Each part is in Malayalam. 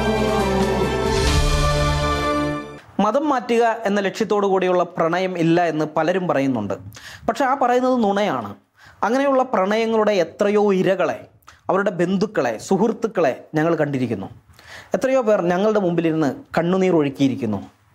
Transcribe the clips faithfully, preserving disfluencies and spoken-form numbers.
മതം മാറ്റുക എന്ന ലക്ഷ്യത്തോടു കൂടിയുള്ള പ്രണയം ഇല്ല എന്ന് പലരും പറയുന്നുണ്ട്. പക്ഷെ ആ പറയുന്നത് നുണയാണ്. അങ്ങനെയുള്ള പ്രണയങ്ങളുടെ എത്രയോ ഇരകളെ, അവരുടെ ബന്ധുക്കളെ, സുഹൃത്തുക്കളെ ഞങ്ങൾ കണ്ടിരിക്കുന്നു. എത്രയോ പേർ ഞങ്ങളുടെ മുമ്പിലിരുന്ന് കണ്ണുനീർ ഒഴുക്കിയിരിക്കുന്നു.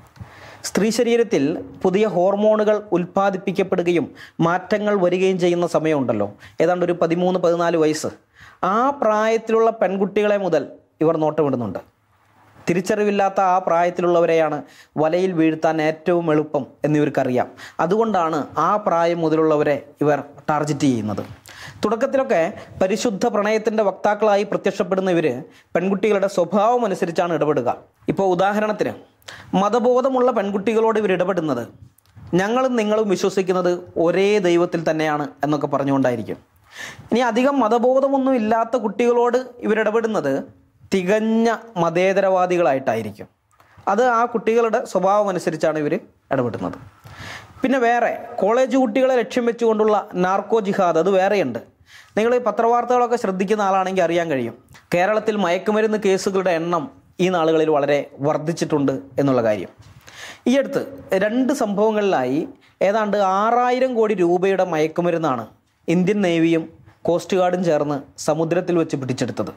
സ്ത്രീ ശരീരത്തിൽ പുതിയ ഹോർമോണുകൾ ഉൽപ്പാദിപ്പിക്കപ്പെടുകയും മാറ്റങ്ങൾ വരികയും ചെയ്യുന്ന സമയമുണ്ടല്ലോ, ഏതാണ്ട് ഒരു പതിമൂന്ന് പതിനാല് വയസ്സ്. ആ പ്രായത്തിലുള്ള പെൺകുട്ടികളെ മുതൽ ഇവർ നോട്ടമിടുന്നുണ്ട്. തിരിച്ചറിവില്ലാത്ത ആ പ്രായത്തിലുള്ളവരെയാണ് വലയിൽ വീഴ്ത്താൻ ഏറ്റവും എളുപ്പം എന്നിവർക്കറിയാം. അതുകൊണ്ടാണ് ആ പ്രായം മുതലുള്ളവരെ ഇവർ ടാർഗറ്റ് ചെയ്യുന്നത്. തുടക്കത്തിലൊക്കെ പരിശുദ്ധ പ്രണയത്തിൻ്റെ വക്താക്കളായി പ്രത്യക്ഷപ്പെടുന്ന ഇവർ പെൺകുട്ടികളുടെ സ്വഭാവം അനുസരിച്ചാണ് ഇടപെടുക. ഇപ്പോൾ ഉദാഹരണത്തിന് മതബോധമുള്ള പെൺകുട്ടികളോട് ഇവർ ഇടപെടുന്നത് ഞങ്ങളും നിങ്ങളും വിശ്വസിക്കുന്നത് ഒരേ ദൈവത്തിൽ തന്നെയാണ് എന്നൊക്കെ പറഞ്ഞുകൊണ്ടായിരിക്കും. ഇനി അധികം മതബോധമൊന്നും ഇല്ലാത്ത കുട്ടികളോട് ഇവരിടപെടുന്നത് തികഞ്ഞ മതേതരവാദികളായിട്ടായിരിക്കും. അത് ആ കുട്ടികളുടെ സ്വഭാവം അനുസരിച്ചാണ് ഇവർ ഇടപെടുന്നത്. പിന്നെ വേറെ കോളേജ് കുട്ടികളെ ലക്ഷ്യം വെച്ചുകൊണ്ടുള്ള നാർക്കോ ജിഹാദ്, അത് വേറെയുണ്ട്. നിങ്ങൾ ഈ പത്രവാർത്തകളൊക്കെ ശ്രദ്ധിക്കുന്ന ആളാണെങ്കിൽ അറിയാൻ കഴിയും. കേരളത്തിൽ മയക്കുമരുന്ന് കേസുകളുടെ എണ്ണം ഈ നാളുകളിൽ വളരെ വർദ്ധിച്ചിട്ടുണ്ട് എന്നുള്ള കാര്യം. ഈ അടുത്ത് രണ്ട് സംഭവങ്ങളിലായി ഏതാണ്ട് ആറായിരം കോടി രൂപയുടെ മയക്കുമരുന്നാണ് ഇന്ത്യൻ നേവിയും കോസ്റ്റ് ഗാർഡും ചേർന്ന് സമുദ്രത്തിൽ വെച്ച് പിടിച്ചെടുത്തത്.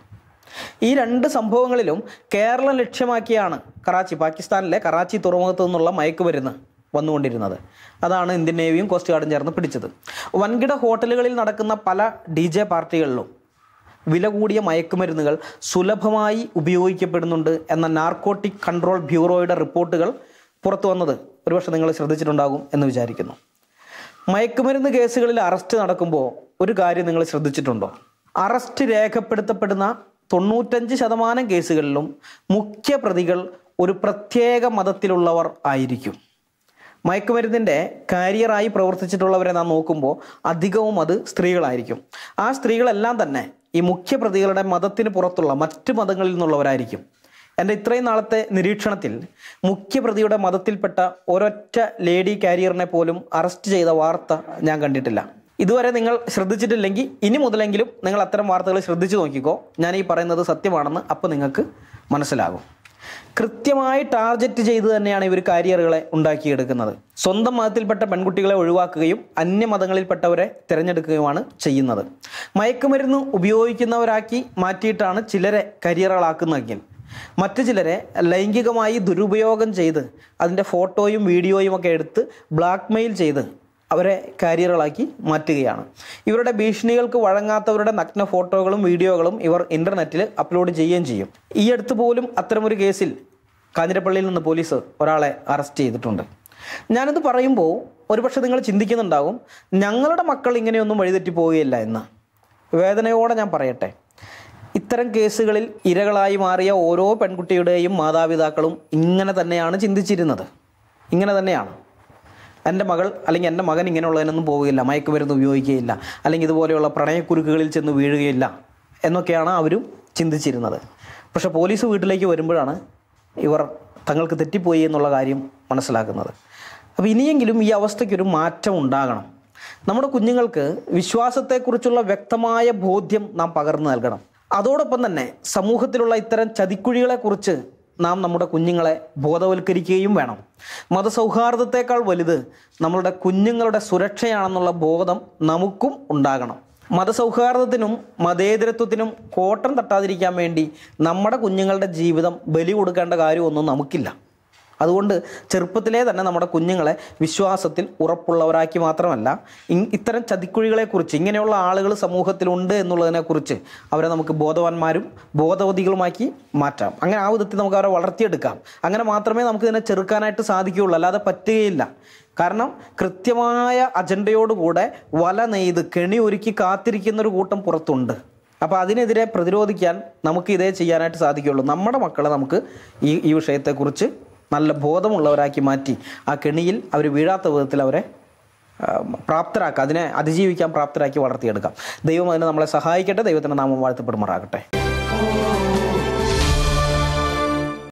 ഈ രണ്ട് സംഭവങ്ങളിലും കേരളം ലക്ഷ്യമാക്കിയാണ് കറാച്ചി, പാകിസ്ഥാനിലെ കറാച്ചി തുറമുഖത്തു നിന്നുള്ള മയക്കുമരുന്ന് വന്നുകൊണ്ടിരുന്നത്. അതാണ് ഇന്ത്യൻ നേവിയും കോസ്റ്റ് ഗാർഡും ചേർന്ന് പിടിച്ചത്. വൻകിട ഹോട്ടലുകളിൽ നടക്കുന്ന പല ഡി ജെ പാർട്ടികളിലും വില കൂടിയ മയക്കുമരുന്നുകൾ സുലഭമായി ഉപയോഗിക്കപ്പെടുന്നുണ്ട് എന്ന നാർക്കോട്ടിക് കൺട്രോൾ ബ്യൂറോയുടെ റിപ്പോർട്ടുകൾ പുറത്തു വന്നത് ഒരുപക്ഷെ നിങ്ങൾ ശ്രദ്ധിച്ചിട്ടുണ്ടാകും എന്ന് വിചാരിക്കുന്നു. മയക്കുമരുന്ന് കേസുകളിൽ അറസ്റ്റ് നടക്കുമ്പോൾ ഒരു കാര്യം നിങ്ങൾ ശ്രദ്ധിച്ചിട്ടുണ്ടോ? അറസ്റ്റ് രേഖപ്പെടുത്തപ്പെടുന്ന തൊണ്ണൂറ്റഞ്ച് ശതമാനം കേസുകളിലും മുഖ്യ പ്രതികൾ ഒരു പ്രത്യേക മതത്തിലുള്ളവർ ആയിരിക്കും. മയക്കുമരുന്നിൻ്റെ കാരിയറായി പ്രവർത്തിച്ചിട്ടുള്ളവരെ നാം നോക്കുമ്പോൾ അധികവും അത് സ്ത്രീകളായിരിക്കും. ആ സ്ത്രീകളെല്ലാം തന്നെ ഈ മുഖ്യ പ്രതികളുടെ മതത്തിന് പുറത്തുള്ള മറ്റ് മതങ്ങളിൽ നിന്നുള്ളവരായിരിക്കും. എൻ്റെ ഇത്രയും നാളത്തെ നിരീക്ഷണത്തിൽ മുഖ്യപ്രതിയുടെ മതത്തിൽപ്പെട്ട ഒരൊറ്റ ലേഡി കാരിയറിനെ പോലും അറസ്റ്റ് ചെയ്ത വാർത്ത ഞാൻ കണ്ടിട്ടില്ല. ഇതുവരെ നിങ്ങൾ ശ്രദ്ധിച്ചിട്ടില്ലെങ്കിൽ ഇനി മുതലെങ്കിലും നിങ്ങൾ അത്തരം വാർത്തകൾ ശ്രദ്ധിച്ചു നോക്കിക്കോ. ഞാൻ ഈ പറയുന്നത് സത്യമാണെന്ന് അപ്പോൾ നിങ്ങൾക്ക് മനസ്സിലാകും. കൃത്യമായി ടാർഗറ്റ് ചെയ്ത് തന്നെയാണ് ഇവർ കാരിയറുകളെ ഉണ്ടാക്കിയെടുക്കുന്നത്. സ്വന്തം മതത്തിൽപ്പെട്ട പെൺകുട്ടികളെ ഒഴിവാക്കുകയും അന്യമതങ്ങളിൽപ്പെട്ടവരെ തിരഞ്ഞെടുക്കുകയുമാണ് ചെയ്യുന്നത്. മയക്കുമരുന്ന് ഉപയോഗിക്കുന്നവരാക്കി മാറ്റിയിട്ടാണ് ചിലരെ കരിയറുകളാക്കുന്നതെങ്കിൽ മറ്റു ചിലരെ ലൈംഗികമായി ദുരുപയോഗം ചെയ്ത് അതിൻ്റെ ഫോട്ടോയും വീഡിയോയും ഒക്കെ എടുത്ത് ബ്ലാക്ക് മെയിൽ ചെയ്ത് അവരെ കാരിയറുകളാക്കി മാറ്റുകയാണ്. ഇവരുടെ ഭീഷണികൾക്ക് വഴങ്ങാത്തവരുടെ നഗ്ന ഫോട്ടോകളും വീഡിയോകളും ഇവർ ഇൻ്റർനെറ്റിൽ അപ്ലോഡ് ചെയ്യുകയും ചെയ്യും. ഈ അടുത്ത് പോലും അത്തരമൊരു കേസിൽ കാഞ്ഞിരപ്പള്ളിയിൽ നിന്ന് പോലീസ് ഒരാളെ അറസ്റ്റ് ചെയ്തിട്ടുണ്ട്. ഞാനിത് പറയുമ്പോൾ ഒരുപക്ഷെ നിങ്ങൾ ചിന്തിക്കുന്നുണ്ടാകും ഞങ്ങളുടെ മക്കൾ ഇങ്ങനെയൊന്നും വഴിതെറ്റി പോവുകയില്ല എന്ന്. വേദനയോടെ ഞാൻ പറയട്ടെ, ഇത്തരം കേസുകളിൽ ഇരകളായി മാറിയ ഓരോ പെൺകുട്ടിയുടെയും മാതാപിതാക്കളും ഇങ്ങനെ തന്നെയാണ് ചിന്തിച്ചിരുന്നത്. ഇങ്ങനെ തന്നെയാണ് എൻ്റെ മകൾ അല്ലെങ്കിൽ എൻ്റെ മകൻ ഇങ്ങനെയുള്ളതിനൊന്നും പോവുകയില്ല, മയക്കുമരുന്ന് ഉപയോഗിക്കുകയില്ല, അല്ലെങ്കിൽ ഇതുപോലെയുള്ള പ്രണയക്കുരുക്കുകളിൽ ചെന്ന് വീഴുകയില്ല എന്നൊക്കെയാണ് അവരും ചിന്തിച്ചിരുന്നത്. പക്ഷേ പോലീസ് വീട്ടിലേക്ക് വരുമ്പോഴാണ് ഇവർ തങ്ങൾക്ക് തെറ്റിപ്പോയി എന്നുള്ള കാര്യം മനസ്സിലാക്കുന്നത്. അപ്പോൾ ഇനിയെങ്കിലും ഈ അവസ്ഥയ്ക്കൊരു മാറ്റം ഉണ്ടാകണം. നമ്മുടെ കുഞ്ഞുങ്ങൾക്ക് വിശ്വാസത്തെക്കുറിച്ചുള്ള വ്യക്തമായ ബോധ്യം നാം പകർന്നു നൽകണം. അതോടൊപ്പം തന്നെ സമൂഹത്തിലുള്ള ഇത്തരം ചതിക്കുഴികളെക്കുറിച്ച് നാം നമ്മുടെ കുഞ്ഞുങ്ങളെ ബോധവൽക്കരിക്കുകയും വേണം. മതസൗഹാർദ്ദത്തേക്കാൾ വലുത് നമ്മളുടെ കുഞ്ഞുങ്ങളുടെ സുരക്ഷയാണെന്നുള്ള ബോധം നമുക്കും ഉണ്ടാകണം. മതസൗഹാർദ്ദത്തിനും മതേതരത്വത്തിനും കോട്ടം തട്ടാതിരിക്കാൻ വേണ്ടി നമ്മുടെ കുഞ്ഞുങ്ങളുടെ ജീവിതം ബലി കൊടുക്കേണ്ട കാര്യമൊന്നും നമുക്കില്ല. അതുകൊണ്ട് ചെറുപ്പത്തിലേ തന്നെ നമ്മുടെ കുഞ്ഞുങ്ങളെ വിശ്വാസത്തിൽ ഉറപ്പുള്ളവരാക്കി മാത്രമല്ല ഇത്തരം ചതിക്കുഴികളെക്കുറിച്ച്, ഇങ്ങനെയുള്ള ആളുകൾ സമൂഹത്തിലുണ്ട് എന്നുള്ളതിനെക്കുറിച്ച് അവരെ നമുക്ക് ബോധവാന്മാരും ബോധവതികളുമാക്കി മാറ്റാം. അങ്ങനെ ആ വിധത്തിൽ നമുക്ക് അവരെ വളർത്തിയെടുക്കാം. അങ്ങനെ മാത്രമേ നമുക്ക് ഇതിനെ ചെറുക്കാനായിട്ട് സാധിക്കുകയുള്ളൂ, അല്ലാതെ പറ്റുകയില്ല. കാരണം കൃത്യമായ അജണ്ടയോടുകൂടെ വല നെയ്ത് കെണി ഒരുക്കി കാത്തിരിക്കുന്നൊരു കൂട്ടം പുറത്തുണ്ട്. അപ്പോൾ അതിനെതിരെ പ്രതിരോധിക്കാൻ നമുക്ക് ഇതേ ചെയ്യാനായിട്ട് സാധിക്കുകയുള്ളൂ. നമ്മുടെ മക്കളെ നമുക്ക് ഈ ഈ വിഷയത്തെക്കുറിച്ച് നല്ല ബോധമുള്ളവരാക്കി മാറ്റി ആ കെണിയിൽ അവർ വീഴാത്ത വിധത്തിൽ അവരെ പ്രാപ്തരാക്കുക, അതിനെ അതിജീവിക്കാൻ പ്രാപ്തരാക്കി വളർത്തിയെടുക്കാം. ദൈവം അതിനെ നമ്മളെ സഹായിക്കട്ടെ. ദൈവത്തിൻ്റെ നാമം വാഴ്ത്തപ്പെടുമാറാകട്ടെ.